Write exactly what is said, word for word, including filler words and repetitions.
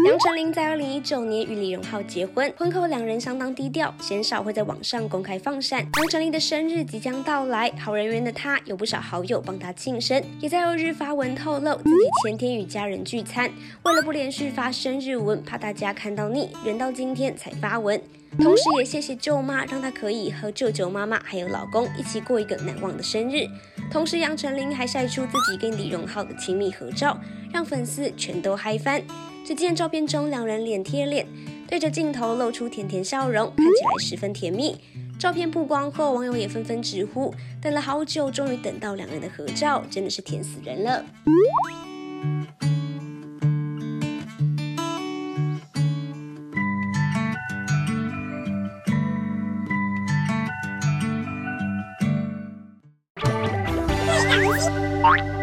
杨丞琳在二零一九年与李荣浩结婚，婚后两人相当低调，鲜少会在网上公开放闪。杨丞琳的生日即将到来，好人缘的她有不少好友帮她庆生，也在二日发文透露自己前天与家人聚餐，为了不连续发生日文，怕大家看到腻，忍到今天才发文。同时也谢谢舅妈，让她可以和舅舅妈妈还有老公一起过一个难忘的生日。同时杨丞琳还晒出自己跟李荣浩的亲密合照，让粉丝全都嗨翻。只见照片中两人脸贴脸，对着镜头露出甜甜笑容，看起来十分甜蜜。照片曝光后，网友也纷纷直呼，等了好久，终于等到两人的合照，真的是甜死人了。 最感激。